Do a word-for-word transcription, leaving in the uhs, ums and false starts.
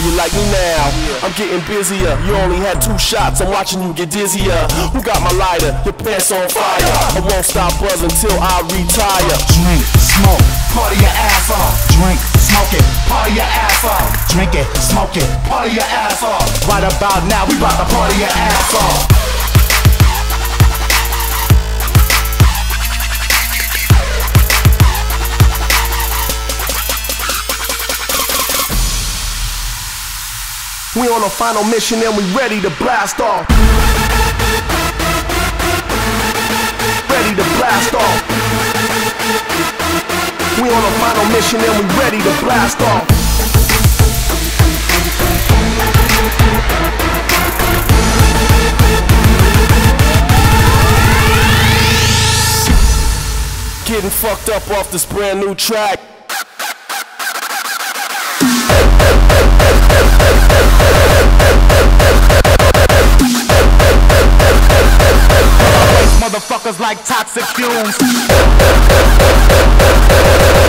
you like me now? I'm getting busier. You only had two shots, I'm watching you get dizzier. Who got my lighter? Your pants on fire. I won't stop buzzing till I retire. Drink, smoke, party your ass off. Drink, smoke it, party your ass off. Drink it, smoke it, party your ass off. Right about now, we bout to party your ass off. We on a final mission and we ready to blast off. Ready to blast off. We on a final mission and we ready to blast off. Getting fucked up off this brand new track. Motherfuckers like toxic fumes.